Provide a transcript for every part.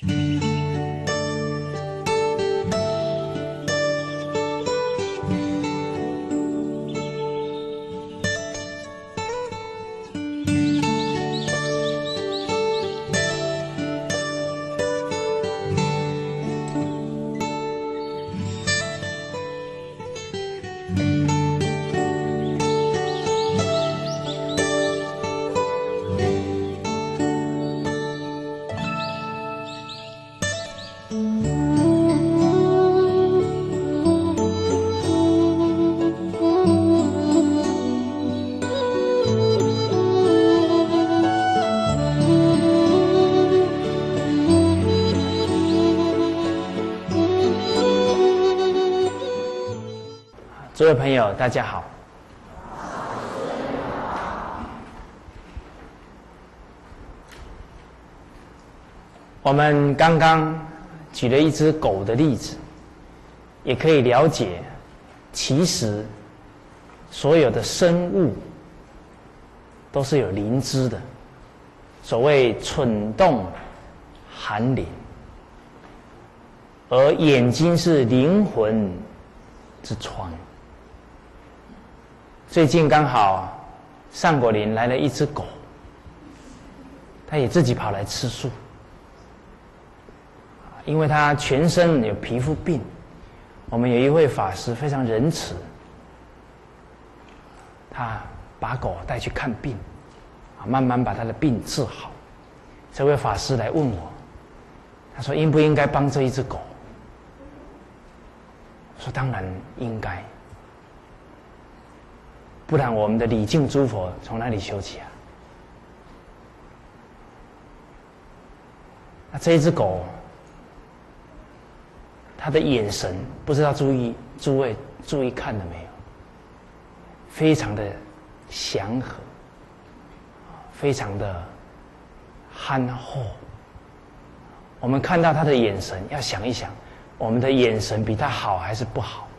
诸位朋友，大家好。我们刚刚举了一只狗的例子，也可以了解，其实所有的生物都是有灵知的。所谓蠢动含灵，而眼睛是灵魂之窗。最近刚好上果林来了一只狗，它也自己跑来吃素，因为它全身有皮肤病。我们有一位法师非常仁慈，他把狗带去看病，慢慢把他的病治好。这位法师来问我，他说应不应该帮这一只狗？我说当然应该，不然我们的礼敬诸佛从哪里修起啊？那这一只狗，它的眼神不知道诸位注意看了没有？非常的祥和，非常的憨厚。我们看到它的眼神，要想一想，我们的眼神比它好还是不好？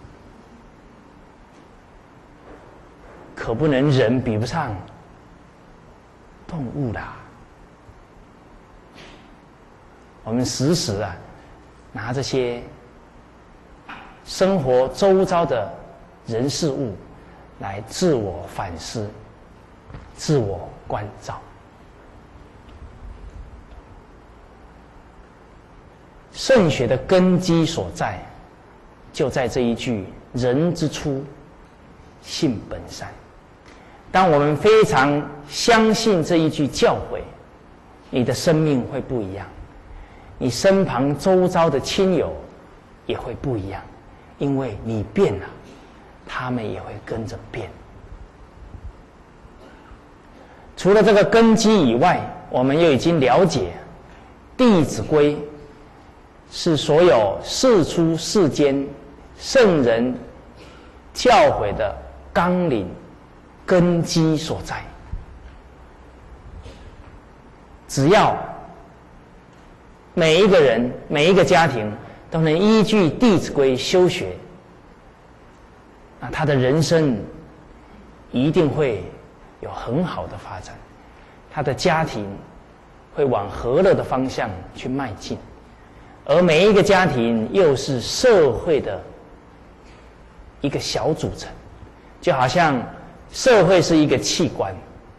可不能人比不上动物啦。我们时时拿这些生活周遭的人事物来自我反思、自我关照。圣学的根基所在，就在这一句“人之初，性本善”。当我们非常相信这一句教诲，你的生命会不一样，你身旁周遭的亲友也会不一样，因为你变了，他们也会跟着变。除了这个根基以外，我们又已经了解《弟子规》是所有世出世间圣人教诲的纲领根基所在。只要每一个人、每一个家庭都能依据《弟子规》修学，那他的人生一定会有很好的发展，他的家庭会往和乐的方向去迈进，而每一个家庭又是社会的一个小组成，就好像社会是一个器官，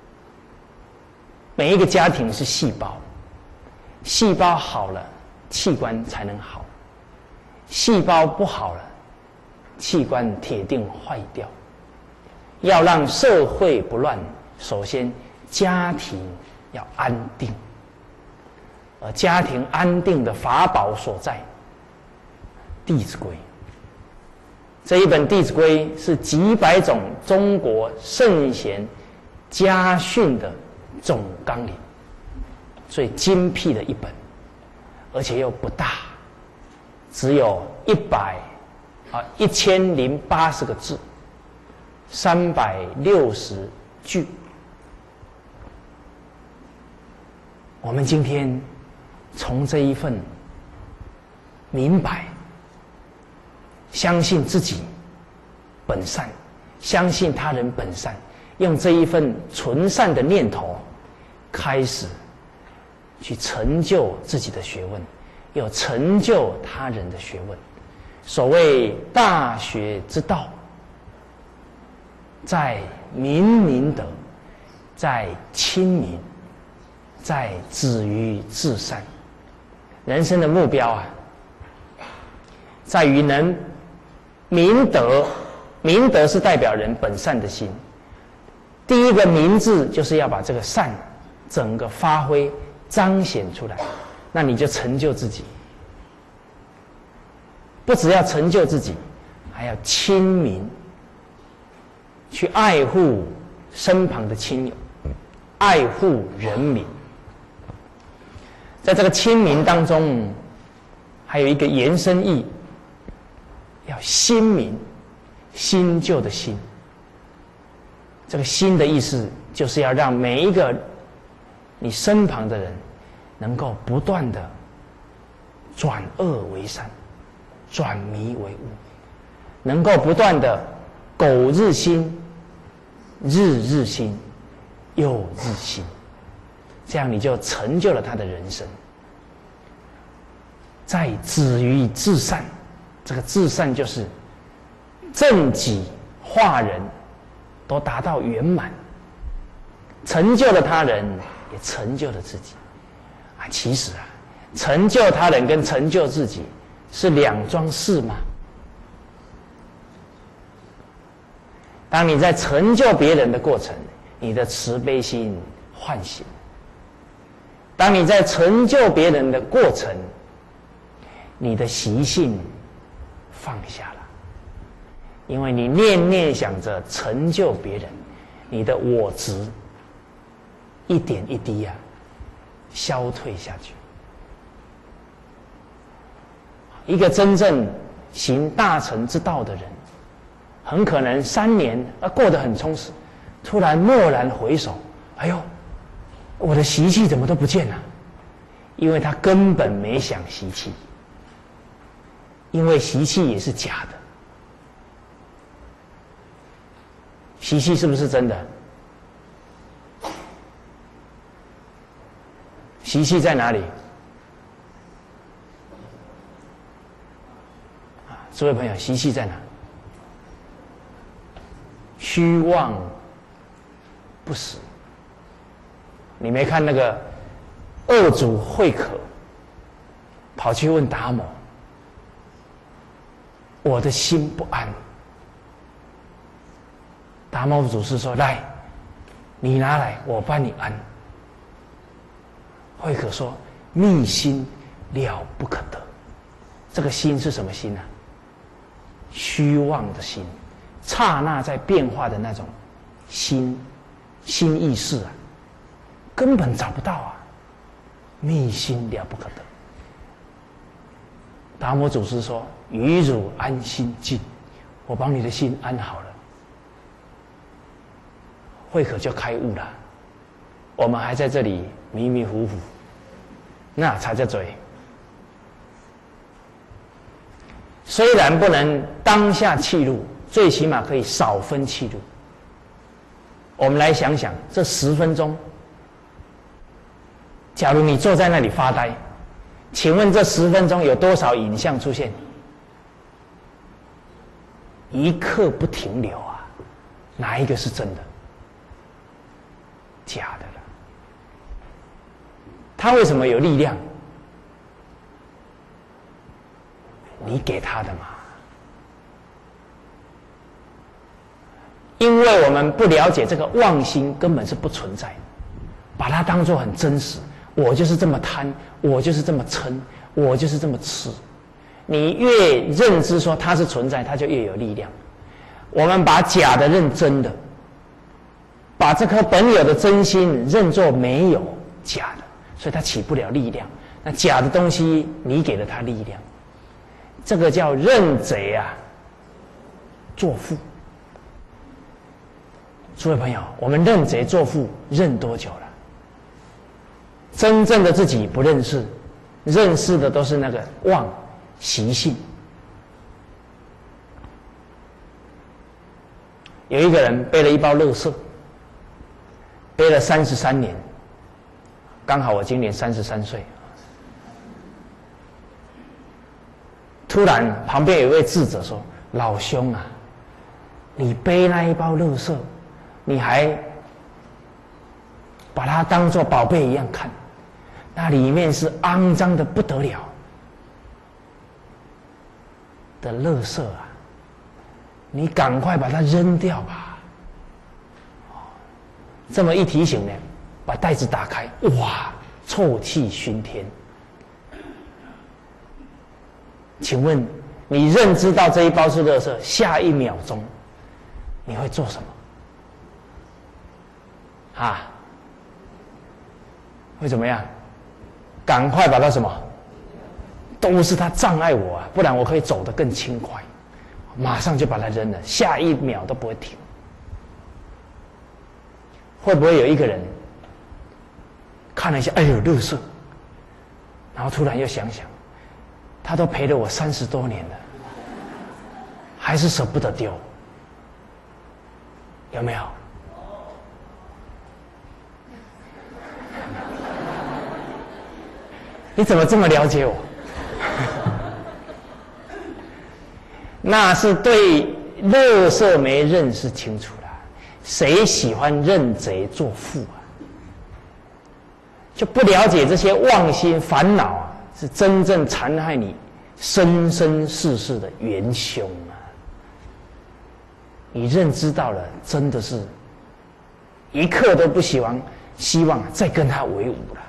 每一个家庭是细胞，细胞好了，器官才能好；细胞不好了，器官铁定坏掉。要让社会不乱，首先家庭要安定，而家庭安定的法宝所在，《弟子规》这一本《弟子规》是几百种中国圣贤家训的总纲领，最精辟的一本，而且又不大，只有1080个字，360句。我们今天从这一份明白，相信自己本善，相信他人本善，用这一份纯善的念头，开始去成就自己的学问，又成就他人的学问。所谓大学之道，在明明德，在亲民，在止于至善。人生的目标啊，在于能明德。明德是代表人本善的心。第一个明字就是要把这个善整个发挥彰显出来，那你就成就自己。不只要成就自己，还要亲民，去爱护身旁的亲友，爱护人民。在这个亲民当中，还有一个延伸义，要心民，新旧的新。这个新的意思，就是要让每一个你身旁的人，能够不断的转恶为善，转迷为悟，能够不断的苟日新，日日新，又日新，这样你就成就了他的人生。再止于至善，这个至善就是正己化人都达到圆满，成就了他人，也成就了自己。其实啊，成就他人跟成就自己是两桩事吗？当你在成就别人的过程，你的慈悲心唤醒；当你在成就别人的过程，你的习性放下了。因为你念念想着成就别人，你的我执一点一滴啊消退下去。一个真正行大乘之道的人，很可能3年过得很充实，突然蓦然回首，哎呦，我的习气怎么都不见了？因为他根本没想习气，因为习气也是假的。习气是不是真的？习气在哪里？诸位朋友，习气在哪？虚妄不实。你没看那个恶主慧可跑去问达摩：“我的心不安。”达摩祖师说：“来，你拿来，我帮你安。”慧可说：“密心了不可得。”这个心是什么心呢？虚妄的心，刹那在变化的那种心意识啊，根本找不到啊！密心了不可得。达摩祖师说：“与汝安心静，我帮你的心安好了。”慧可就开悟了。我们还在这里迷迷糊糊，那才叫嘴。虽然不能当下契入，最起码可以少分契入。我们来想想，这10分钟，假如你坐在那里发呆，请问这10分钟有多少影像出现？一刻不停留啊！哪一个是真的？假的了。他为什么有力量？你给他的嘛。因为我们不了解这个妄心根本是不存在的，把它当作很真实。我就是这么贪，我就是这么嗔，我就是这么痴。你越认知说它是存在，它就越有力量。我们把假的认真的，把这颗本有的真心认作没有假的，所以它起不了力量。那假的东西，你给了它力量，这个叫认贼啊，作父。诸位朋友，我们认贼作父认多久了？真正的自己不认识，认识的都是那个妄习性。有一个人背了一包垃圾，背了33年， 刚好我今年33岁。突然旁边有一位智者说：“老兄啊，你背那一包垃圾，你还把它当作宝贝一样看，那里面是肮脏的不得了的垃圾啊！你赶快把它扔掉吧。”这么一提醒呢，把袋子打开，哇，臭气熏天。请问你认知到这一包是垃圾，下一秒钟你会做什么？啊？会怎么样？赶快把它什么？都是它障碍我啊，不然我可以走得更轻快。马上就把它扔了，下一秒都不会停。会不会有一个人看了一下，哎呦，垃圾，然后突然又想想，他都陪了我30多年了，还是舍不得丢，有没有？你怎么这么了解我？那是对垃圾没认识清楚啦。谁喜欢认贼作父啊？就不了解这些妄心烦恼啊，是真正残害你生生世世的元凶啊！你认知到了，真的是一刻都不希望再跟他为伍了。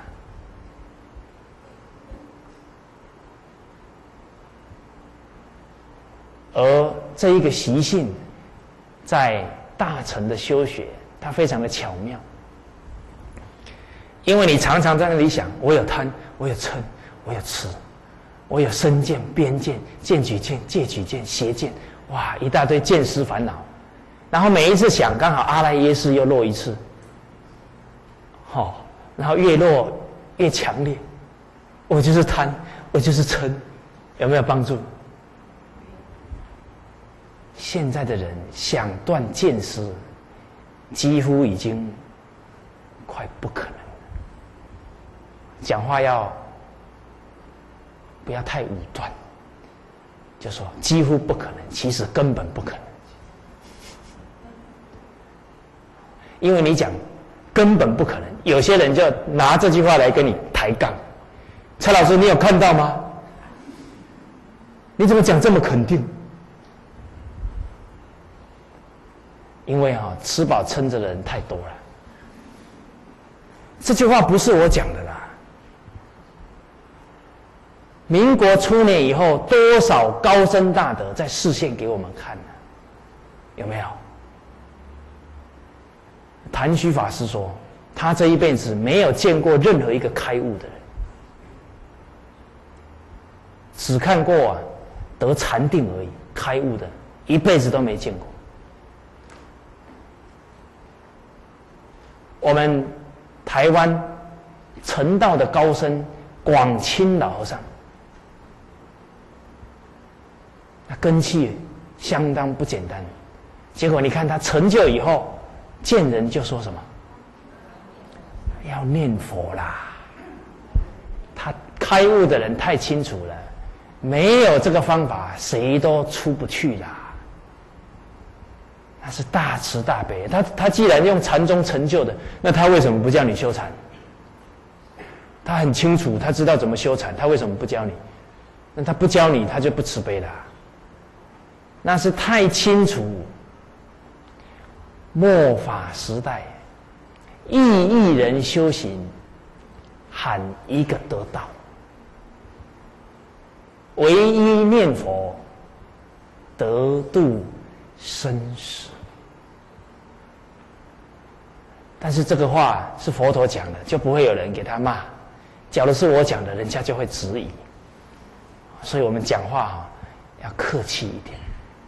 而这一个习性，在大乘的修学，它非常的巧妙。因为你常常在那里想，我有贪，我有嗔，我有痴，我有身见、边见、见取见、戒取见、邪见，哇，一大堆见思烦恼。然后每一次想，刚好阿赖耶识又落一次，然后越落越强烈。我就是贪，我就是嗔，有没有帮助？现在的人想断见思，几乎已经快不可能了。讲话要不要太武断，就说几乎不可能，其实根本不可能。因为你讲根本不可能，有些人就拿这句话来跟你抬杠。蔡老师，你有看到吗？你怎么讲这么肯定？因为吃饱撑着的人太多了。这句话不是我讲的啦。民国初年以后，多少高僧大德在示现给我们看呢？有没有？谭虚法师说，他这一辈子没有见过任何一个开悟的人，只看过得禅定而已，开悟的一辈子都没见过。我们台湾成道的高僧广钦老和尚，那根器相当不简单。结果你看他成就以后，见人就说什么？要念佛啦！他开悟的人太清楚了，没有这个方法，谁都出不去啦。他是大慈大悲，他既然用禅宗成就的，那他为什么不叫你修禅？他很清楚，他知道怎么修禅，他为什么不教你？那他不教你，他就不慈悲了。那是太清楚。末法时代，亿人修行，喊一个得道，唯一念佛，得度生死。但是这个话是佛陀讲的，就不会有人给他骂。假如是我讲的，人家就会质疑。所以我们讲话要客气一点。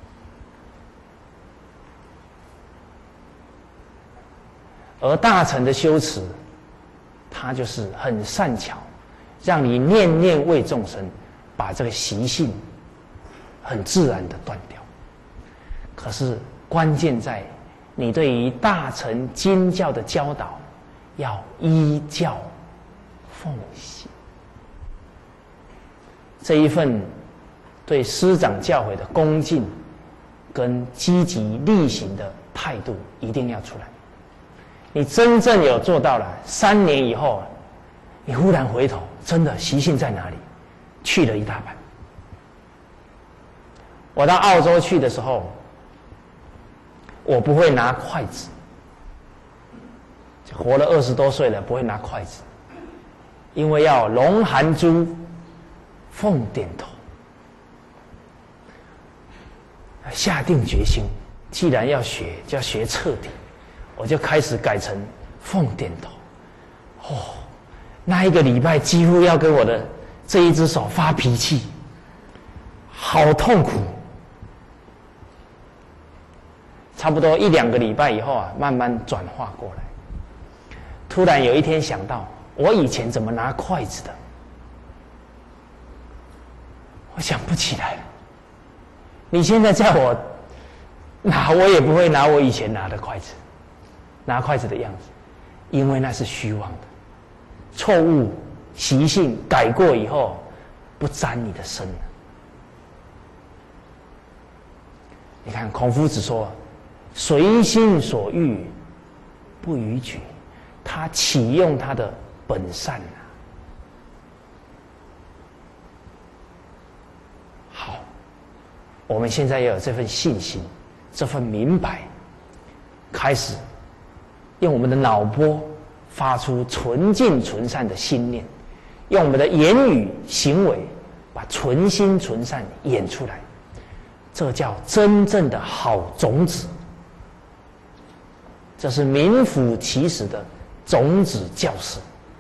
而大乘的修持，它就是很善巧，让你念念为众生，把这个习性很自然的断掉。可是关键在你对于大乘经教的教导，要依教奉行。这一份对师长教诲的恭敬跟积极力行的态度一定要出来。你真正有做到了，3年以后，你忽然回头，真的习性在哪里？去了一大半。我到澳洲去的时候，我不会拿筷子，活了20多岁了，不会拿筷子，因为要龙含珠，凤点头。下定决心，既然要学，就要学彻底，我就开始改成凤点头。那1个礼拜几乎要跟我的这一只手发脾气，好痛苦。差不多1、2个礼拜以后啊，慢慢转化过来。突然有一天想到，我以前怎么拿筷子的？我想不起来了。你现在叫我拿，我也不会拿我以前拿的筷子，拿筷子的样子，因为那是虚妄的。错误习性改过以后，不沾你的身了。你看孔夫子说：“随心所欲，不逾矩。”他启用他的本善啊。好，我们现在要有这份信心，这份明白，开始用我们的脑波发出纯净纯善的心念，用我们的言语行为把纯心纯善演出来，这叫真正的好种子。这是名副其实的种子教师。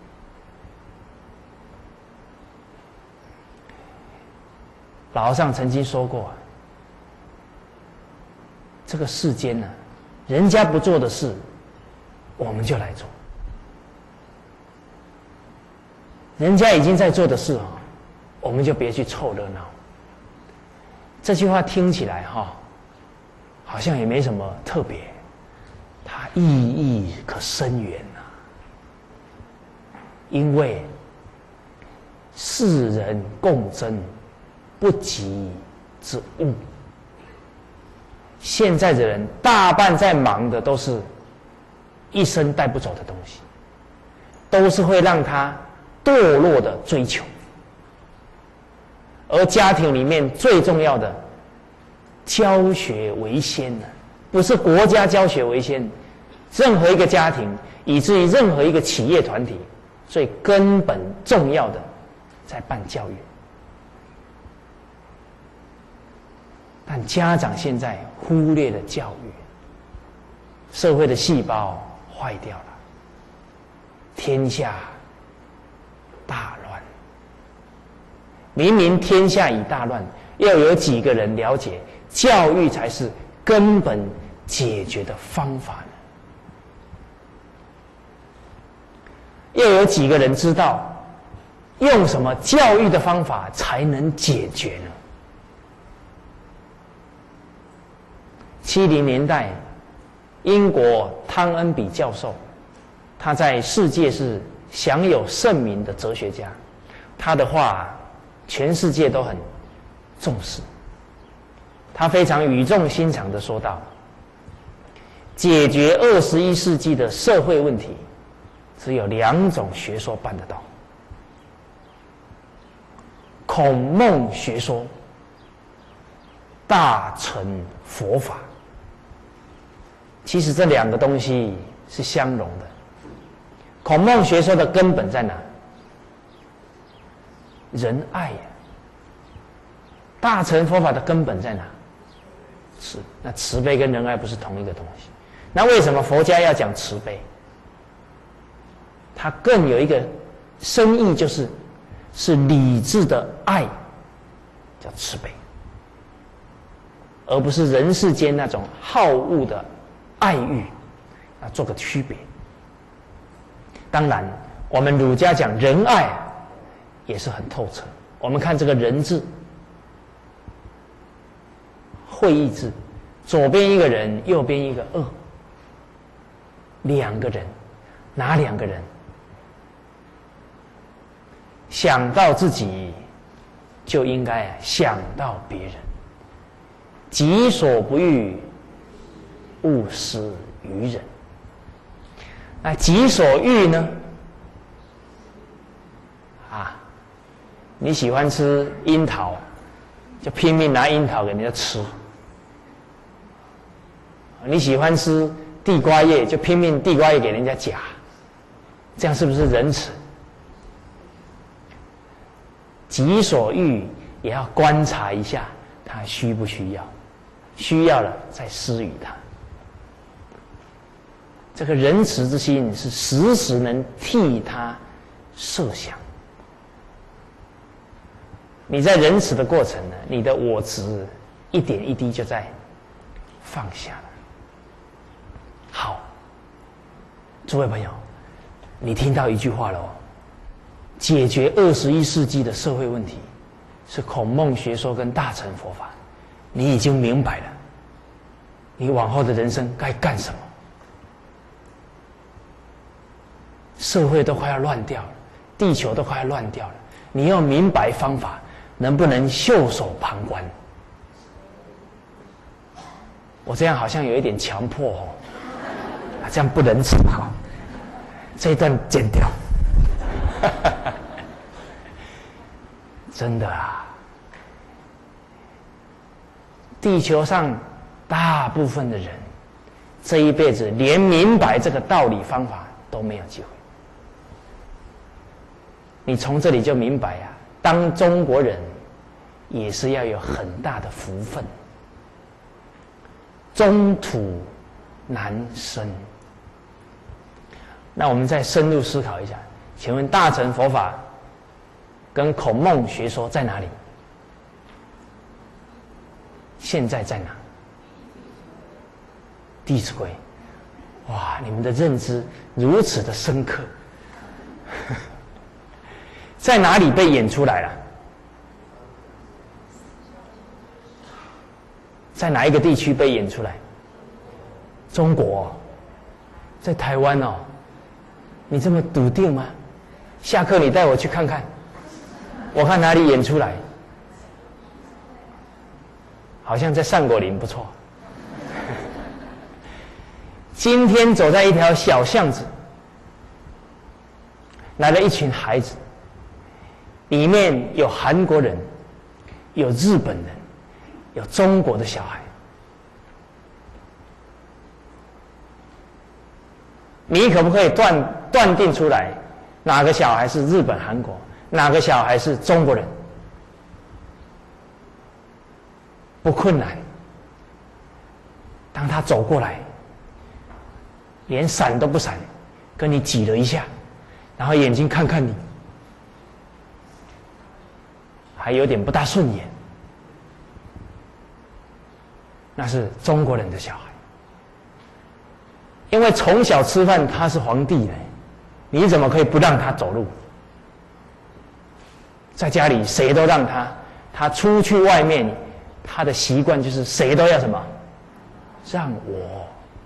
老和尚曾经说过，这个世间呢，人家不做的事，我们就来做；人家已经在做的事啊，我们就别去凑热闹。这句话听起来好像也没什么特别，它意义可深远啊。因为世人共争不及之物，现在的人大半在忙的都是一生带不走的东西，都是会让他堕落的追求。而家庭里面最重要的教学为先呢，不是国家教学为先，任何一个家庭，以至于任何一个企业团体，最根本重要的在办教育。但家长现在忽略了教育，社会的细胞坏掉了，天下大乱。明明天下已大乱，要有几个人了解教育才是根本解决的方法呢？要有几个人知道用什么教育的方法才能解决呢？70年代，英国汤恩比教授，他在世界是享有盛名的哲学家，他的话全世界都很重视。他非常语重心长地说道：解决21世纪的社会问题，只有2种学说办得到：孔孟学说，大乘佛法。其实这2个东西是相容的。孔孟学说的根本在哪？仁爱呀。大乘佛法的根本在哪？那慈悲跟仁爱不是同一个东西。那为什么佛家要讲慈悲？它更有一个深意，是理智的爱，叫慈悲，而不是人世间那种好恶的爱欲，要做个区别。当然，我们儒家讲仁爱也是很透彻。我们看这个人字，会意字，左边一个人，右边一个恶，2个人，哪2个人？ 想到自己，就应该想到别人。己所不欲，勿施于人。那己所欲呢？你喜欢吃樱桃，就拼命拿樱桃给人家吃；你喜欢吃地瓜叶，就拼命地瓜叶给人家夹。这样是不是仁慈？己所欲也要观察一下，他需不需要，需要了再施予他。这个仁慈之心是时时能替他设想。你在仁慈的过程呢，你的我执一点一滴就在放下了。好，诸位朋友，你听到一句话了哦，解决21世纪的社会问题是孔孟学说跟大乘佛法，你已经明白了，你往后的人生该干什么？社会都快要乱掉了，地球都快要乱掉了，你要明白方法，能不能袖手旁观？我这样好像有一点强迫哦，这样不仁慈哈，这一段剪掉。真的啊，地球上大部分的人，这一辈子连明白这个道理方法都没有机会。你从这里就明白啊，当中国人也是要有很大的福分，中土难生。那我们再深入思考一下，请问大乘佛法跟孔孟学说在哪里？现在在哪？《弟子规》。哇，你们的认知如此的深刻。在哪里被演出来了？在哪一个地区被演出来？中国哦，在台湾哦。你这么笃定吗？下课你带我去看看，我看哪里演出来。好像在上果林，不错。今天走在一条小巷子，来了一群孩子，里面有韩国人，有日本人，有中国的小孩。你可不可以断定出来，哪个小孩是日本、韩国，哪个小孩是中国人？不困难。当他走过来，连闪都不闪，跟你挤了一下，然后眼睛看看你，还有点不大顺眼，那是中国人的小孩。因为从小吃饭他是皇帝的，你怎么可以不让他走路？在家里谁都让他，他出去外面，他的习惯就是谁都要什么？让我。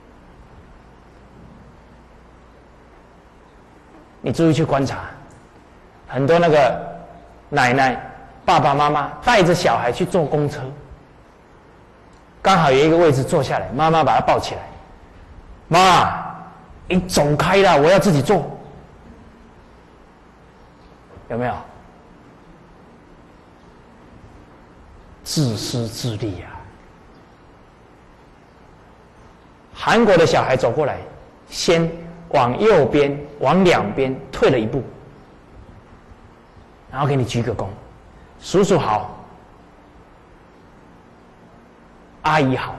你注意去观察，很多那个奶奶、爸爸妈妈带着小孩去坐公车，刚好有一个位置坐下来，妈妈把他抱起来。妈，你走开啦，我要自己做。有没有？自私自利啊！韩国的小孩走过来，先往右边、往两边退了一步，然后给你鞠个躬，叔叔好，阿姨好。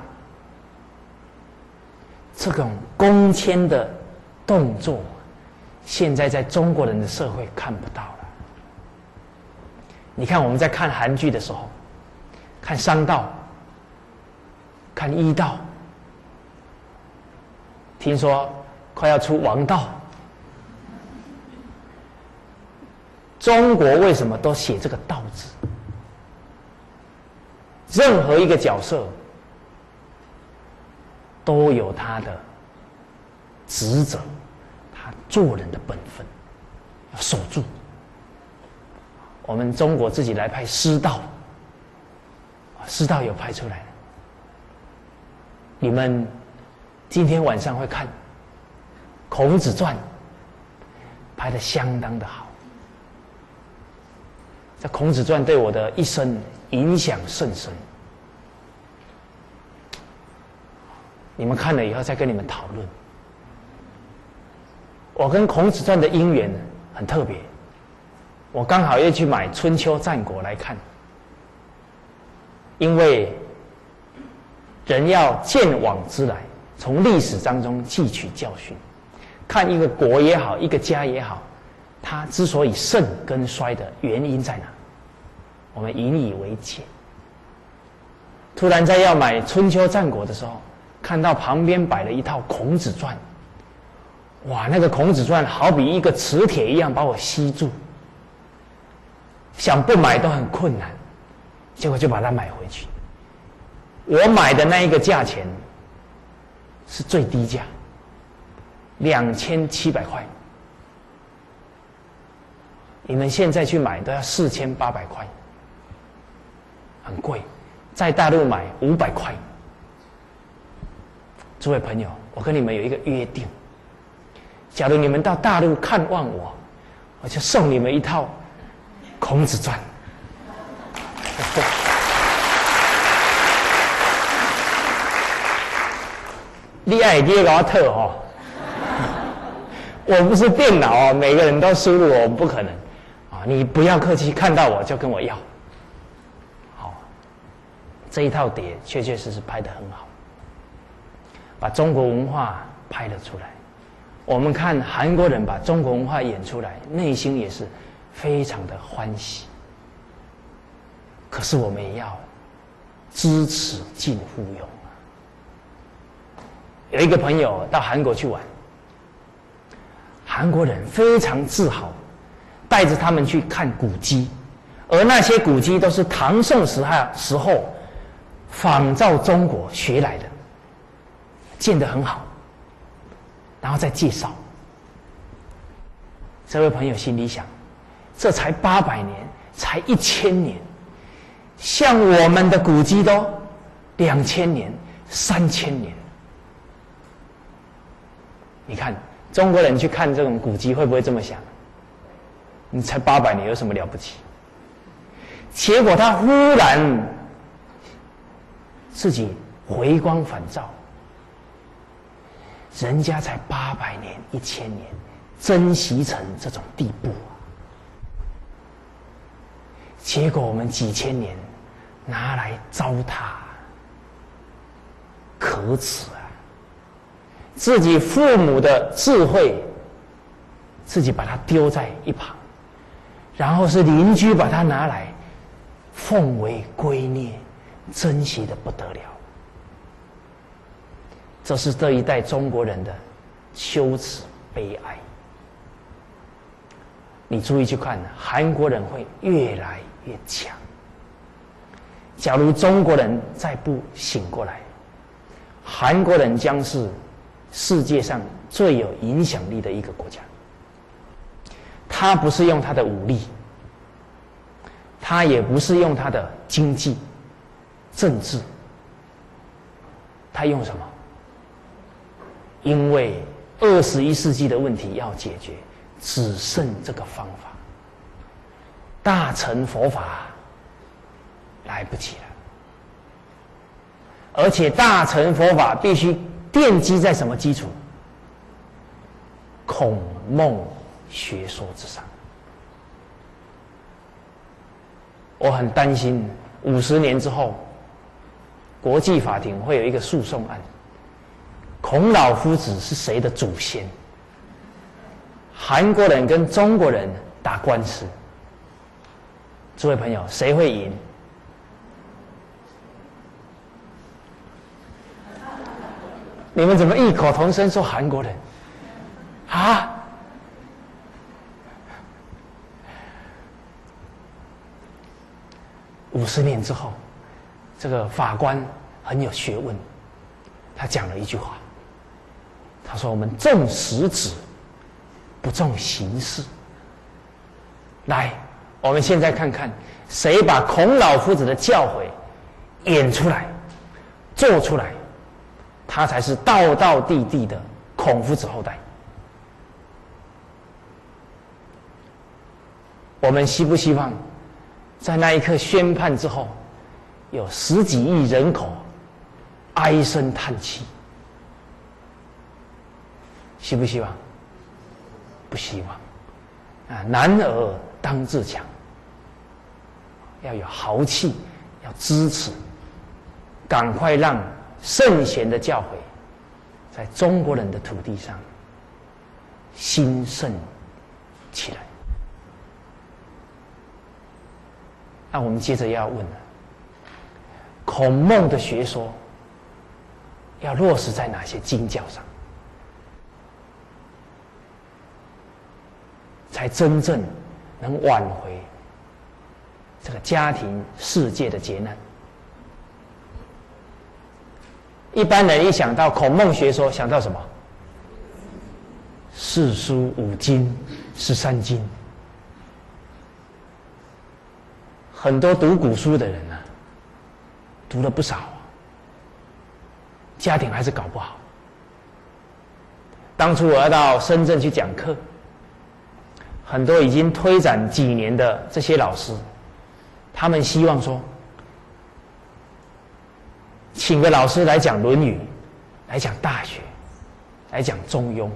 这种恭谦的动作，现在在中国人的社会看不到了。你看我们在看韩剧的时候，看商道，看医道，听说快要出王道。中国为什么都写这个道字？任何一个角色都有他的职责，他做人的本分要守住。 我们中国自己来拍师道，师道有拍出来了。你们今天晚上会看《孔子传》，拍得相当的好。这《孔子传》对我的一生影响甚深。你们看了以后再跟你们讨论。我跟《孔子传》的因缘很特别，我刚好要去买《春秋战国》来看，因为人要见往知来，从历史当中汲取教训，看一个国也好，一个家也好，它之所以盛跟衰的原因在哪，我们引以为戒。突然在要买《春秋战国》的时候，看到旁边摆了一套《孔子传》，哇，那个《孔子传》好比一个磁铁一样把我吸住，想不买都很困难，结果就把它买回去。我买的那一个价钱是最低价，2700块。你们现在去买都要4800块，很贵。在大陆买500块。诸位朋友，我跟你们有一个约定，假如你们到大陆看望我，我就送你们一套《孔子传》。你爱给我特哦，我不是电脑哦，每个人都输入我不可能啊！你不要客气，看到我就跟我要。好，这一套碟确确实实拍得很好，把中国文化拍了出来。我们看韩国人把中国文化演出来，内心也是非常的欢喜。可是我们也要知耻近乎勇啊！有一个朋友到韩国去玩，韩国人非常自豪，带着他们去看古迹，而那些古迹都是唐宋时候仿照中国学来的，建得很好，然后再介绍。这位朋友心里想，这才800年，才1000年，像我们的古迹都2000年、3000年。你看中国人去看这种古迹会不会这么想？你才800年有什么了不起？结果他忽然自己回光返照，人家才800年、1000年，珍惜成这种地步啊！结果我们几千年拿来糟蹋，可耻啊！自己父母的智慧，自己把它丢在一旁，然后是邻居把它拿来奉为圭臬，珍惜的不得了。这是这一代中国人的羞耻悲哀。你注意去看，韩国人会越来越强。假如中国人再不醒过来，韩国人将是世界上最有影响力的一个国家。他不是用他的武力，他也不是用他的经济、政治，他用什么？因为21世纪的问题要解决，只剩这个方法。大乘佛法来不及了，而且大乘佛法必须奠基在什么基础？孔孟学说之上。我很担心50年之后，国际法庭会有一个诉讼案，孔老夫子是谁的祖先？韩国人跟中国人打官司，诸位朋友，谁会赢？你们怎么异口同声说韩国人？啊？50年之后，这个法官很有学问，他讲了一句话，他说：“我们重实质，不重形式。”来， 我们现在看看，谁把孔老夫子的教诲演出来、做出来，他才是道道地地的孔夫子后代。我们希不希望在那一刻宣判之后，有10几亿人口唉声叹气？希不希望？不希望。男儿当自强，要有豪气，要支持，赶快让圣贤的教诲在中国人的土地上兴盛起来。那我们接着要问了，孔孟的学说要落实在哪些经教上，才真正能挽回这个家庭世界的劫难？一般人一想到孔孟学说，想到什么？四书五经、13经。很多读古书的人啊，读了不少，家庭还是搞不好。当初我要到深圳去讲课，很多已经推展几年的这些老师，他们希望说，请个老师来讲《论语》，来讲《大学》，来讲《中庸》。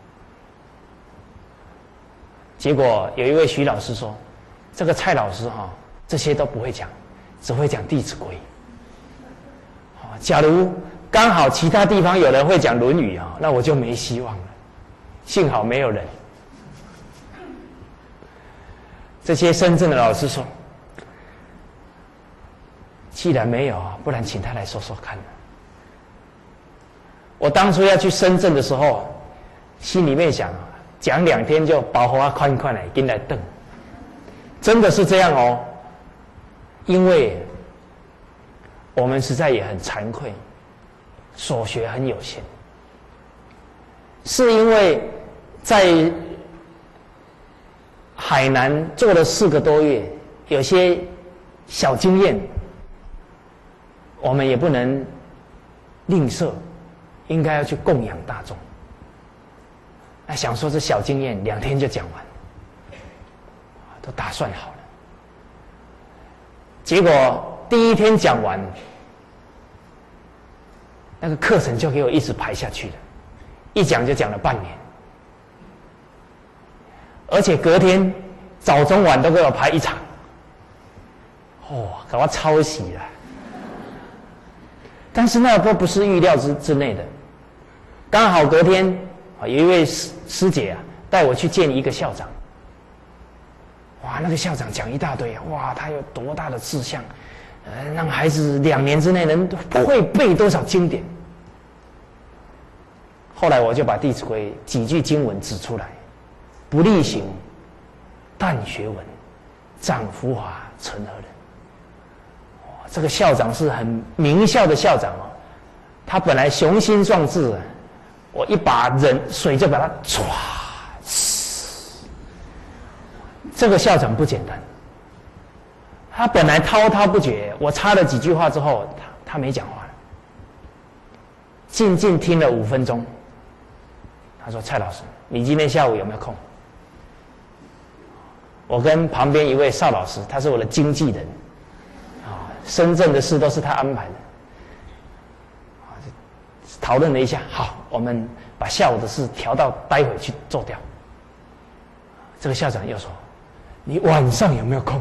结果有一位徐老师说，这个蔡老师这些都不会讲，只会讲《弟子规》。假如刚好其他地方有人会讲《论语》那我就没希望了。幸好没有人。这些深圳的老师说，既然没有，不然请他来说说看。我当初要去深圳的时候，心里面想，讲2天就包袱宽宽的进来瞪。真的是这样哦。因为我们实在也很惭愧，所学很有限，是因为在海南做了4个多月，有些小经验，我们也不能吝啬，应该要去供养大众。那想说这小经验2天就讲完，都打算好了。结果第1天讲完，那个课程就给我一直排下去了，一讲就讲了半年，而且隔天早中晚都给我排1场，给我抄袭了。但是那都不是预料之内的，刚好隔天有一位师姐带我去见一个校长。哇，那个校长讲一大堆哇，他有多大的志向，让孩子2年之内能会背多少经典。后来我就把《弟子规》几句经文指出来：不力行，但学文，长浮华，成何人？这个校长是很名校的校长他本来雄心壮志我一把水就把他唰。这个校长不简单，他本来滔滔不绝，我插了几句话之后，他没讲话了，静静听了5分钟。他说：“蔡老师，你今天下午有没有空？”我跟旁边一位邵老师，他是我的经纪人，深圳的事都是他安排的，讨论了一下，好，我们把下午的事调到待会去做掉。这个校长又说：“你晚上有没有空？”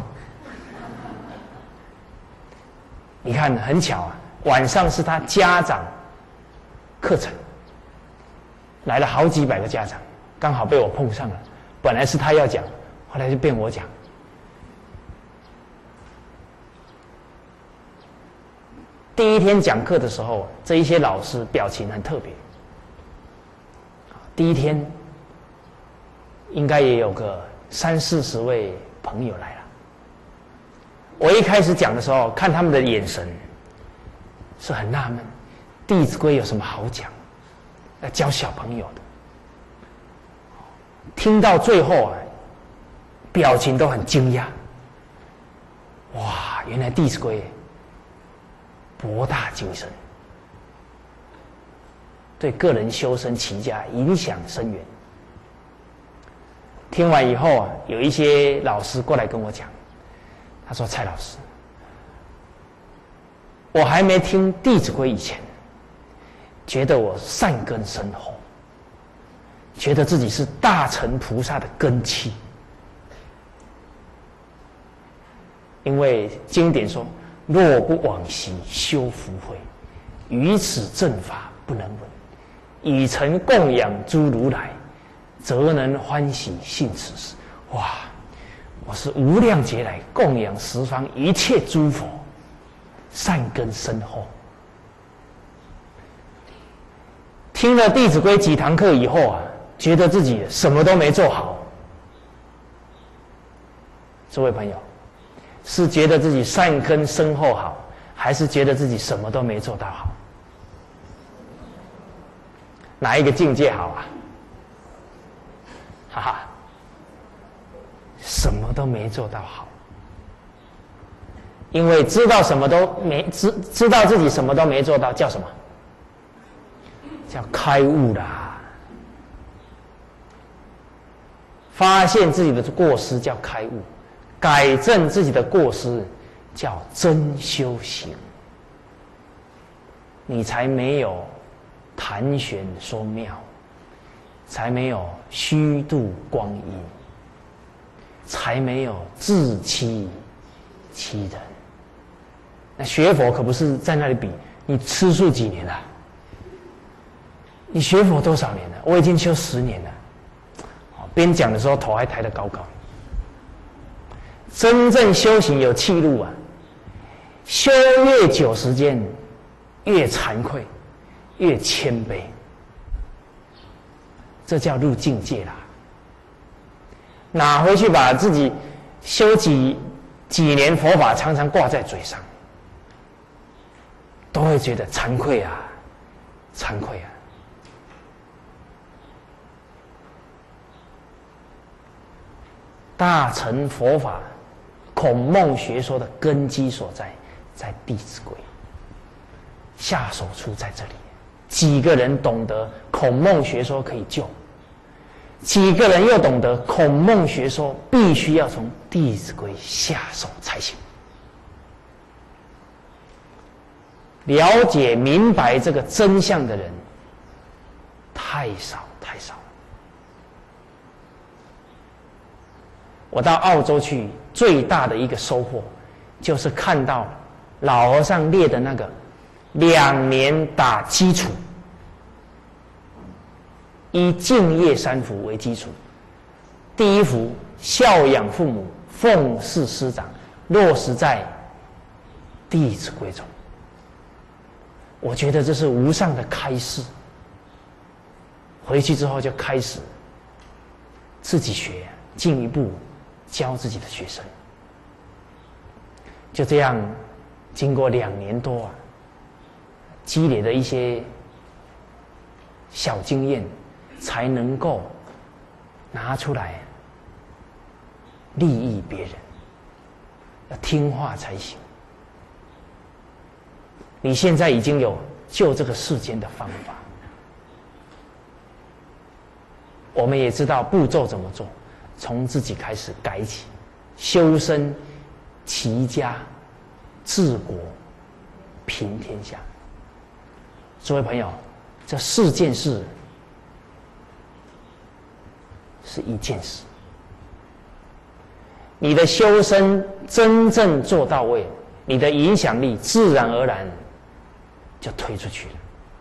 你看很巧晚上是他家长课程，来了好几百个家长，刚好被我碰上了。本来是他要讲，后来就变我讲。第1天讲课的时候，这一些老师表情很特别。第1天应该也有个30-40位朋友来了。我一开始讲的时候，看他们的眼神是很纳闷，《弟子规》有什么好讲？要教小朋友的。听到最后表情都很惊讶， 原来《弟子规》博大精深，对个人修身齐家影响深远。听完以后啊，有一些老师过来跟我讲，他说：“蔡老师，我还没听《弟子规》以前，觉得我善根深厚，觉得自己是大乘菩萨的根器。因为经典说，若不往昔修福慧，于此正法不能闻。以诚供养诸如来，则能欢喜信此事。”哇！我是无量劫来供养十方一切诸佛，善根深厚。听了《弟子规》几堂课以后啊，觉得自己什么都没做好。诸位朋友，是觉得自己善根深厚好，还是觉得自己什么都没做到好？哪一个境界好啊？哈哈，什么都没做到好，因为知道什么都没知道自己什么都没做到，叫什么？叫开悟啦！发现自己的过失叫开悟，改正自己的过失叫真修行。你才没有谈玄说妙，才没有虚度光阴，才没有自欺欺人。那学佛可不是在那里比你吃素几年了，你学佛多少年了？我已经修10年了。边讲的时候头还抬得高高。真正修行有气路啊，修越久时间，越惭愧，越谦卑，这叫入境界啦。哪回去把自己修几年佛法常常挂在嘴上，都会觉得惭愧啊，惭愧啊。大乘佛法孔孟学说的根基所在，在《弟子规》，下手处在这里。几个人懂得孔孟学说可以救，几个人又懂得孔孟学说必须要从《弟子规》下手才行。了解明白这个真相的人太少太少。我到澳洲去，最大的一个收获，就是看到老和尚列的那个2年打基础，以敬业3福为基础。第一福，孝养父母，奉事师长，落实在《弟子规》中。我觉得这是无上的开示。回去之后就开始自己学，进一步教自己的学生。就这样，经过2年多啊，积累的一些小经验，才能够拿出来利益别人。要听话才行。你现在已经有救这个世间的方法，我们也知道步骤怎么做，从自己开始改起，修身、齐家、治国、平天下。诸位朋友，这4件事是一件事。你的修身真正做到位，你的影响力自然而然就推出去了。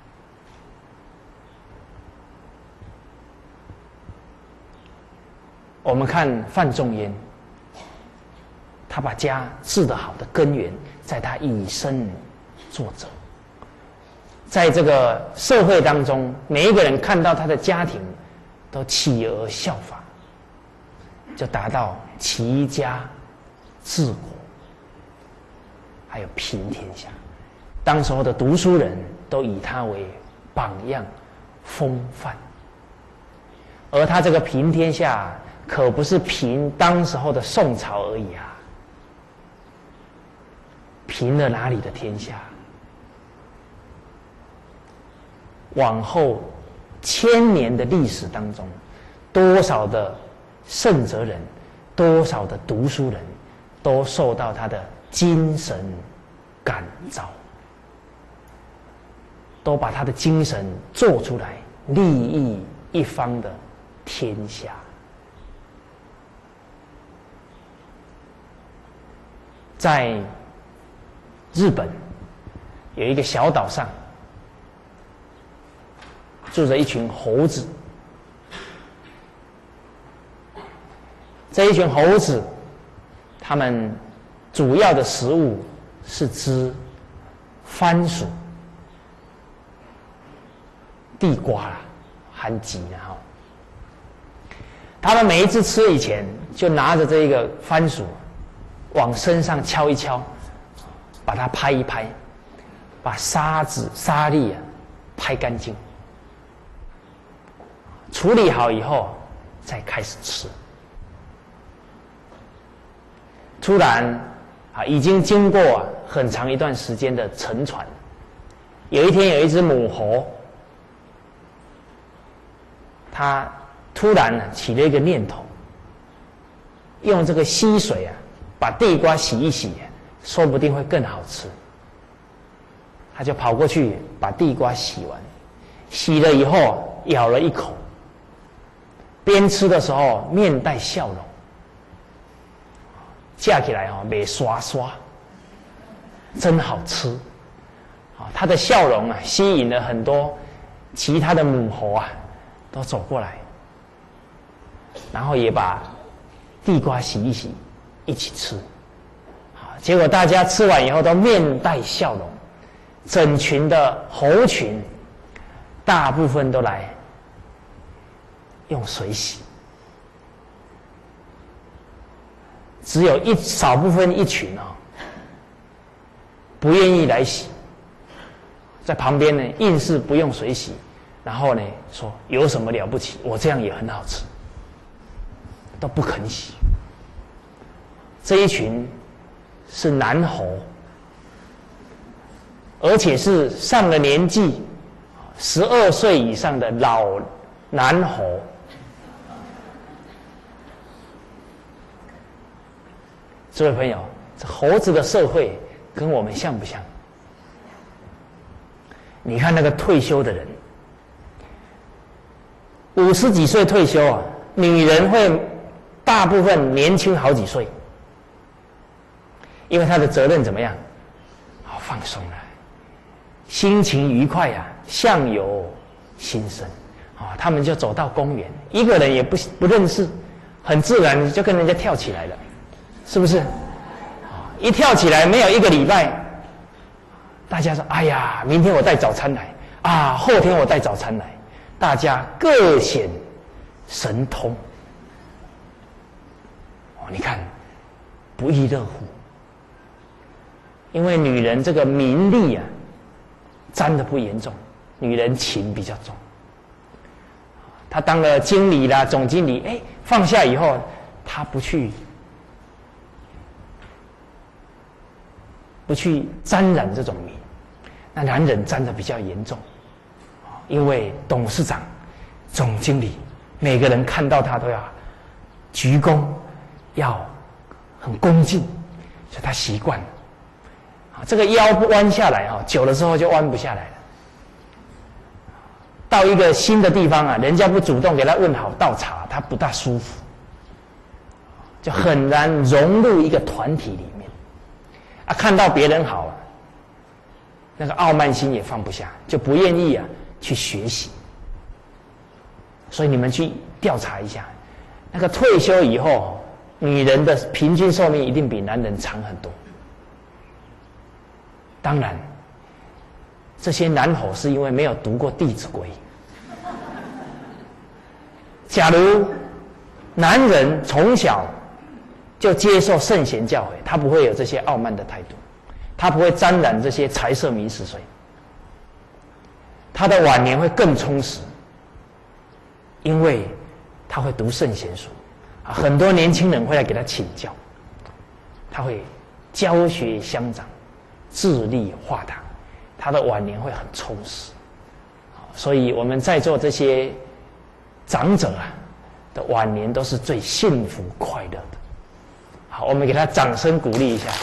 我们看范仲淹，他把家治得好的根源，在他以身作则。在这个社会当中，每一个人看到他的家庭，都企鹅效法，就达到齐家、治国，还有平天下。当时候的读书人都以他为榜样、风范。而他这个平天下，可不是平当时候的宋朝而已啊， 平了哪里的天下？往后千年的历史当中，多少的圣哲人，多少的读书人，都受到他的精神感召，都把他的精神做出来，利益一方的天下。在日本有一个小岛上，住着一群猴子。这一群猴子，他们主要的食物是吃番薯、地瓜啦、和吉啦哈。他们每一次吃以前，就拿着这个番薯，往身上敲一敲，把它拍一拍，把沙粒拍干净，处理好以后再开始吃。突然已经经过很长一段时间的沉船，有一天有一只母猴，它突然起了一个念头，用这个溪水把地瓜洗一洗，说不定会更好吃。他就跑过去把地瓜洗完，洗了以后咬了一口，边吃的时候面带笑容，架起来美刷刷，真好吃。他的笑容吸引了很多其他的母猴都走过来，然后也把地瓜洗一洗，一起吃。结果大家吃完以后都面带笑容，整群的猴群大部分都来用水洗，只有一少部分一群不愿意来洗，在旁边呢硬是不用水洗，然后呢说有什么了不起，我这样也很好吃，都不肯洗。这一群是男猴，而且是上了年纪12岁以上的老男猴。这位朋友，这猴子的社会跟我们像不像？你看那个退休的人，50几岁退休女人会大部分年轻好几岁，因为她的责任怎么样？好放松了，心情愉快相由心生。他们就走到公园，一个人也不认识，很自然就跟人家跳起来了，是不是？一跳起来没有1个礼拜，大家说：“哎呀，明天我带早餐来啊，后天我带早餐来。”大家各显神通。你看，不亦乐乎。因为女人这个名利沾得不严重，女人情比较重。她当了经理啦、总经理，放下以后，她不去沾染这种名。那男人沾得比较严重，因为董事长、总经理，每个人看到他都要鞠躬，要很恭敬，所以他习惯了。这个腰不弯下来久了之后就弯不下来了。到一个新的地方人家不主动给他问好倒茶，他不大舒服，就很难融入一个团体里面。看到别人好那个傲慢心也放不下，就不愿意去学习。所以你们去调查一下，那个退休以后，女人的平均寿命一定比男人长很多。当然，这些男猴是因为没有读过《弟子规》。假如男人从小就接受圣贤教诲，他不会有这些傲慢的态度，他不会沾染这些财色名食睡，他的晚年会更充实，因为他会读圣贤书很多年轻人会来给他请教，他会教学相长， 智力化堂，他的晚年会很充实。所以我们在座这些长者啊的晚年都是最幸福快乐的。好，我们给他掌声鼓励一下。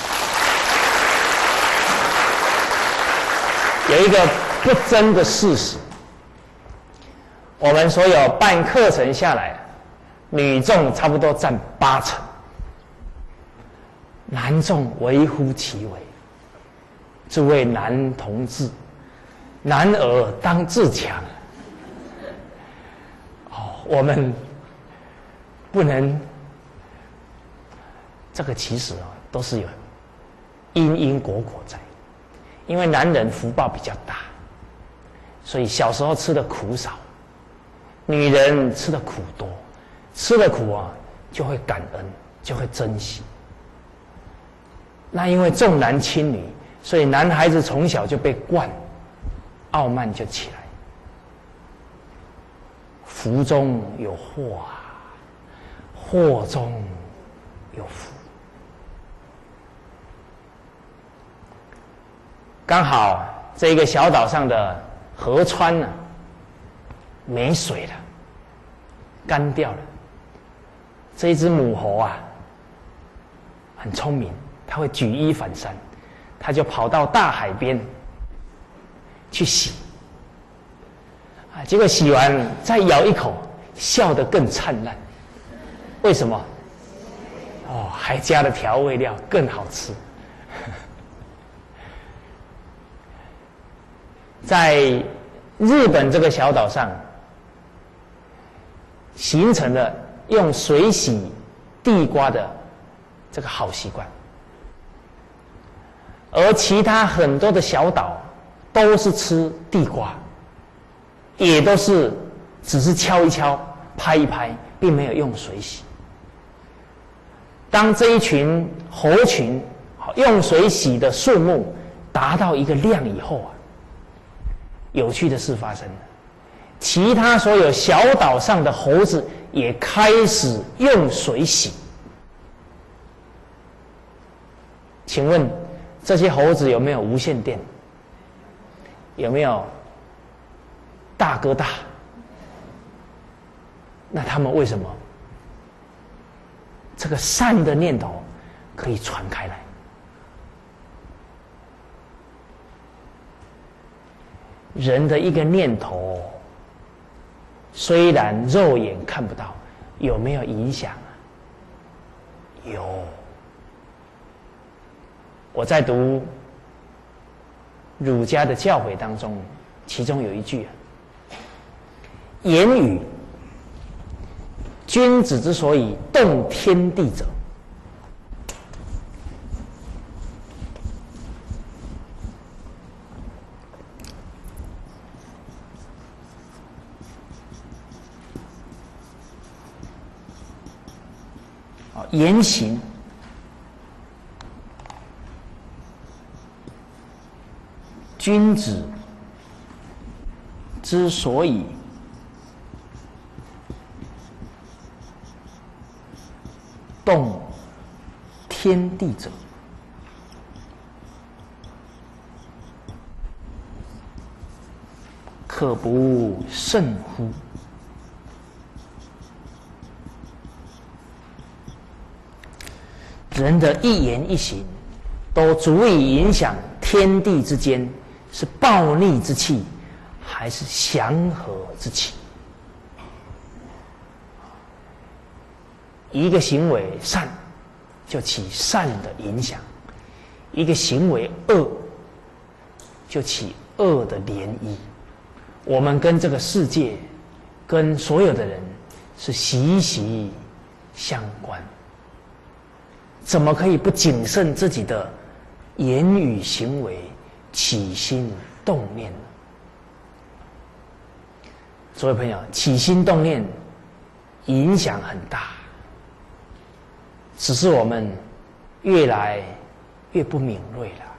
有一个不争的事实，我们所有办课程下来，女众差不多占80%，男众微乎其微。诸位男同志，男儿当自强。我们不能，这个其实都是有因果在。因为男人福报比较大，所以小时候吃的苦少；女人吃的苦多，吃了苦就会感恩，就会珍惜。那因为重男轻女，所以男孩子从小就被惯，傲慢就起来。福中有祸啊，祸中有福。刚好这个小岛上的河川呢，没水了，干掉了。这一只母猴啊，很聪明，它会举一反三，它就跑到大海边去洗。结果洗完再咬一口，笑得更灿烂。为什么？还加了调味料，更好吃。在日本这个小岛上，形成了用水洗地瓜的这个好习惯，而其他很多的小岛都是吃地瓜，也都是只是敲一敲、拍一拍，并没有用水洗。当这一群猴群用水洗的数目达到一个量以后有趣的事发生了，其他所有小岛上的猴子也开始用水洗。请问这些猴子有没有无线电？有没有大哥大？那他们为什么这个善的念头可以传开来？人的一个念头，虽然肉眼看不到，有没有影响啊？有。我在读儒家的教诲当中，其中有一句言语，君子之所以动天地者，言行君子之所以动天地者，可不甚乎？人的一言一行都足以影响天地之间是暴逆之气还是祥和之气。一个行为善就起善的影响，一个行为恶就起恶的涟漪。我们跟这个世界跟所有的人是息息相关，怎么可以不谨慎自己的言语行为、起心动念呢？诸位朋友，起心动念影响很大，只是我们越来越不敏锐了。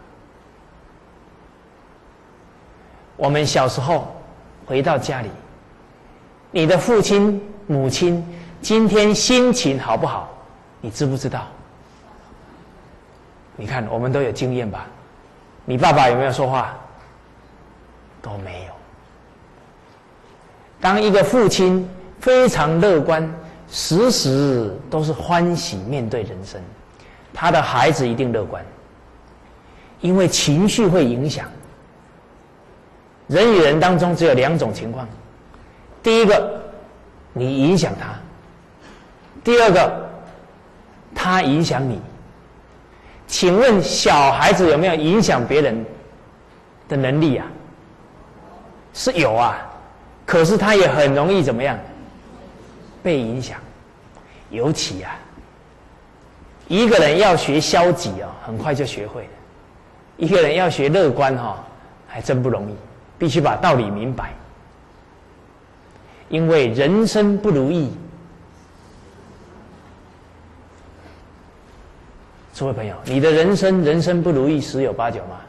我们小时候回到家里，你的父亲、母亲今天心情好不好，你知不知道？你看，我们都有经验吧？ 你爸爸有没有说话？都没有。当一个父亲非常乐观，时时都是欢喜面对人生，他的孩子一定乐观，因为情绪会影响。人与人当中只有2种情况，第一个，你影响他；第二个，他影响你。请问小孩子有没有影响别人的能力啊？是有啊，可是他也很容易怎么样？被影响。尤其啊，一个人要学消极哦，很快就学会了；一个人要学乐观还真不容易，必须把道理明白。因为人生不如意，诸位朋友，你的人生不如意十有八九吗？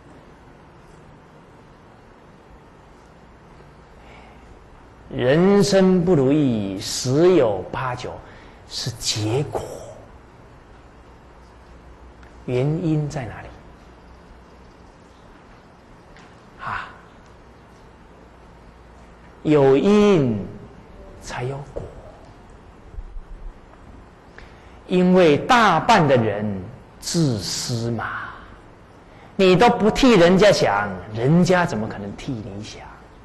人生不如意十有八九是结果，原因在哪里？有因才有果。因为大半的人自私嘛，你都不替人家想，人家怎么可能替你想？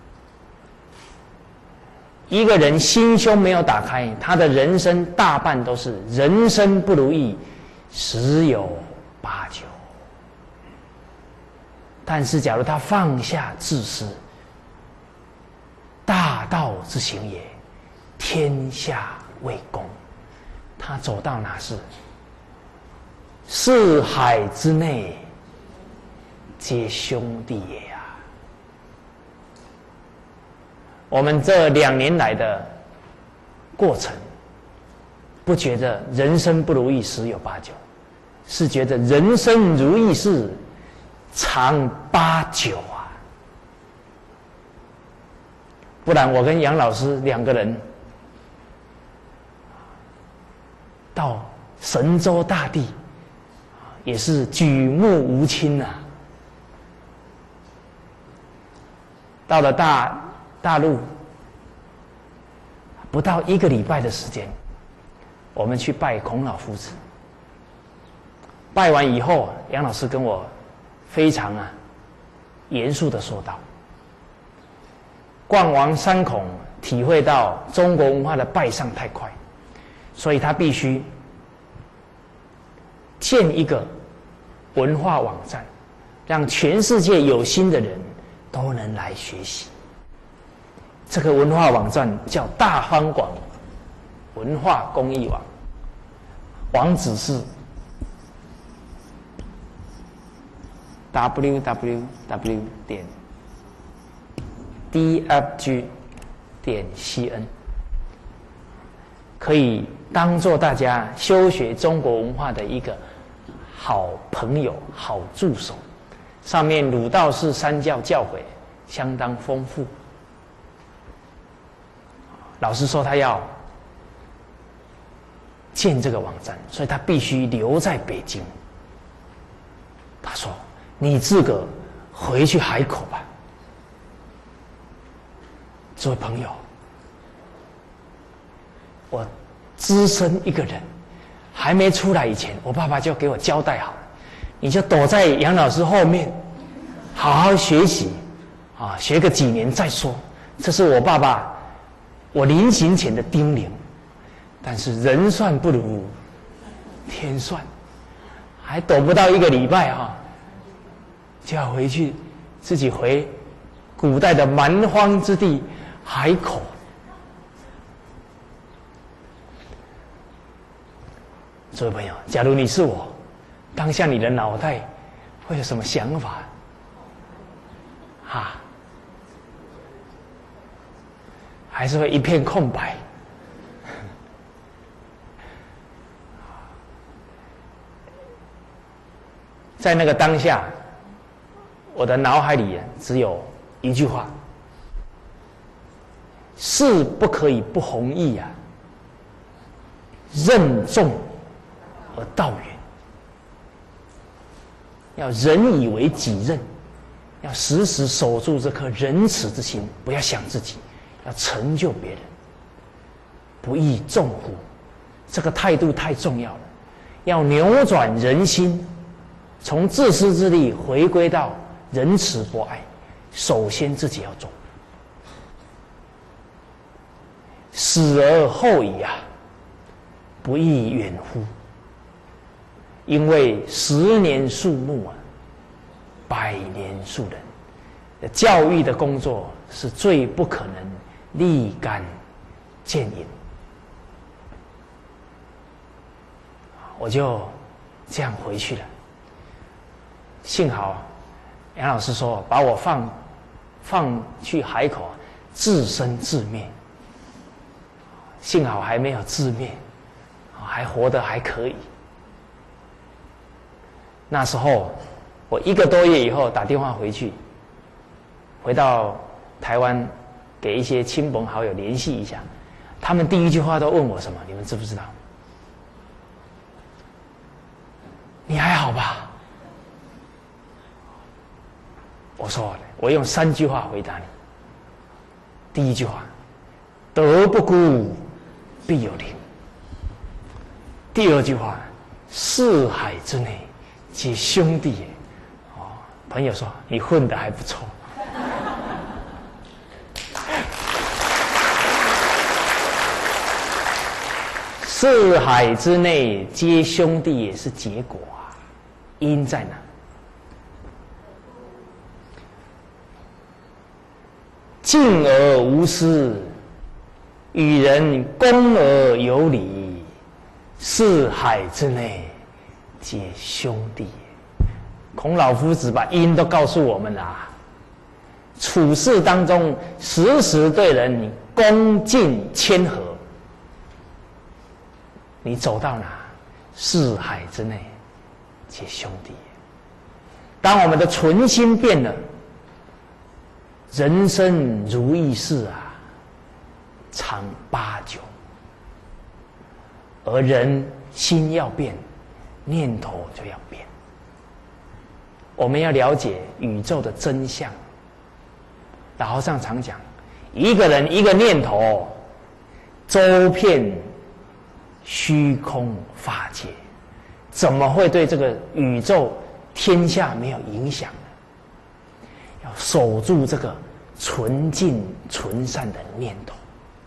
一个人心胸没有打开，他的人生大半都是人生不如意，十有八九。但是假如他放下自私，大道之行也，天下为公。他走到哪是四海之内，皆兄弟也啊！我们这2年来的过程，不觉得人生不如意十有八九，是觉得人生如意事常八九啊！不然我跟杨老师2个人到神州大地，也是举目无亲啊。到了大陆，不到1个礼拜的时间，我们去拜孔老夫子。拜完以后，杨老师跟我非常严肃的说道：逛完3孔，体会到中国文化的拜上太快，所以他必须建一个文化网站，让全世界有心的人都能来学习。这个文化网站叫大方广文化公益网，网址是 www.dfg.cn， 可以当作大家修学中国文化的一个好朋友、好助手。上面儒道释三教教诲相当丰富。老师说他要建这个网站，所以他必须留在北京。他说：“你自个回去海口吧。”这位朋友，我只身一个人，还没出来以前，我爸爸就给我交代好了，你就躲在杨老师后面，好好学习，学个几年再说。这是我爸爸我临行前的叮咛。但是人算不如天算，还躲不到1个礼拜就要回去，自己回古代的蛮荒之地海口。诸位朋友，假如你是我，当下你的脑袋会有什么想法？还是会一片空白？在那个当下，我的脑海里只有一句话：事不可以不弘毅啊，任重而道远。 要仁以为己任，要时时守住这颗仁慈之心，不要想自己，要成就别人。不亦重乎？这个态度太重要了，要扭转人心，从自私自利回归到仁慈博爱，首先自己要做。死而后已啊，不亦远乎？因为10年树木啊，100年树人。教育的工作是最不可能立竿见影。我就这样回去了。幸好杨老师说把我放去海口，自生自灭。幸好还没有自灭，还活得还可以。那时候我1个多月以后打电话回去，回到台湾，给一些亲朋好友联系一下，他们第一句话都问我什么？你们知不知道？你还好吧？我说，我用3句话回答你。第一句话，德不孤，必有邻。第2句话，四海之内皆兄弟也。朋友说你混得还不错。四海之内皆兄弟也是结果啊，因在哪？敬而无私，与人恭而有礼，四海之内皆兄弟也。孔老夫子把因都告诉我们啦。处事当中，时时对人恭敬谦和，你走到哪，四海之内皆兄弟也。当我们的存心变了，人生如意事啊，常8九。而人心要变，念头就要变。我们要了解宇宙的真相。老和尚常讲，一个人一个念头，周遍虚空法界，怎么会对这个宇宙天下没有影响呢？要守住这个纯净纯善的念头。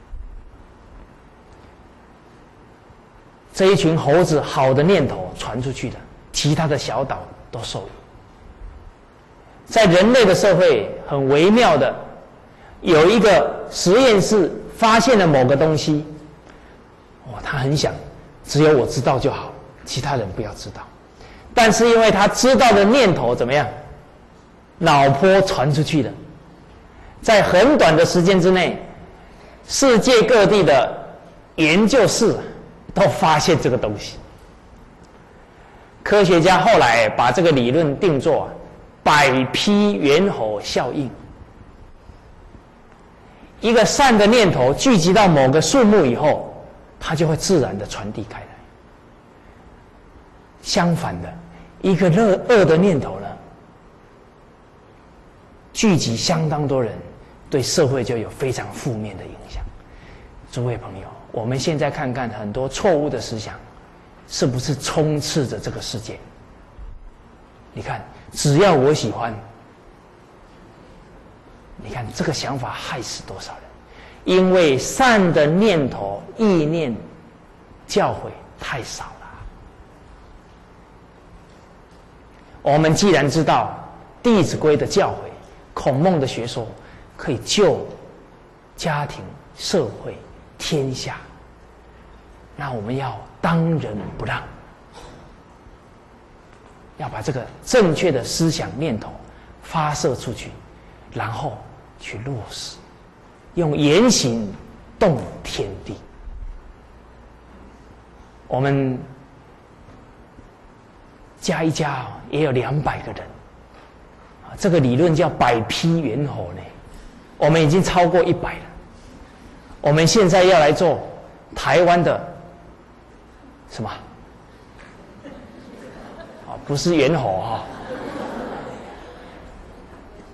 这一群猴子好的念头传出去了，其他的小岛都受益。在人类的社会很微妙的，有一个实验室发现了某个东西，他很想只有我知道就好，其他人不要知道。但是因为他知道的念头怎么样，脑波传出去了，在很短的时间之内，世界各地的研究室都发现这个东西。科学家后来把这个理论定作百匹猿猴效应。一个善的念头聚集到某个数目以后，它就会自然的传递开来。相反的，一个恶的念头呢，聚集相当多人，对社会就有非常负面的影响。诸位朋友，我们现在看看很多错误的思想，是不是充斥着这个世界？你看，只要我喜欢，你看这个想法害死多少人？因为善的念头、意念、教诲太少了。我们既然知道《弟子规》的教诲、孔孟的学说可以救家庭、社会、天下，那我们要当仁不让，要把这个正确的思想念头发射出去，然后去落实，用言行动天地。我们加一加也有200个人，这个理论叫百匹猿猴呢，我们已经超过100了。我们现在要来做台湾的什么？不是猿猴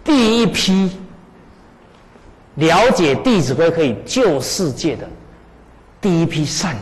第一批了解《弟子规》可以救世界的第一批善人，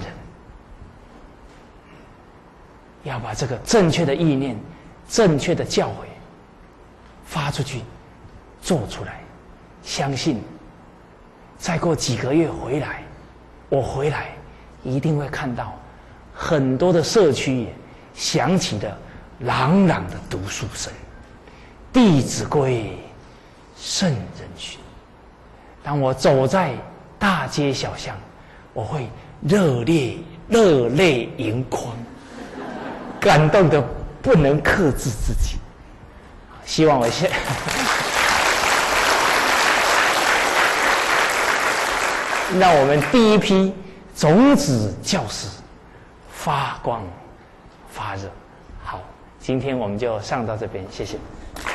要把这个正确的意念、正确的教诲发出去、做出来。相信再过几个月回来，我回来一定会看到很多的社区也响起了朗朗的读书声，《弟子规》圣人训。当我走在大街小巷，我会热泪盈眶，感动得不能克制自己。希望我让我们第一批种子教师发光发热。好，今天我们就上到这边，谢谢。